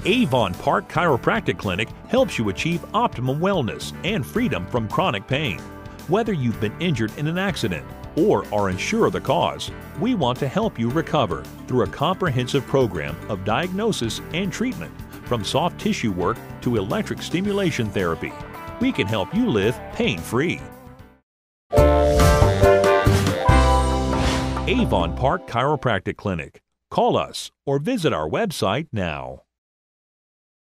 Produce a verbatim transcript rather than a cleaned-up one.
Avon Park Chiropractic Clinic helps you achieve optimum wellness and freedom from chronic pain. Whether you've been injured in an accident or are unsure of the cause, we want to help you recover through a comprehensive program of diagnosis and treatment, from soft tissue work to electric stimulation therapy. We can help you live pain-free. Avon Park Chiropractic Clinic. Call us or visit our website now.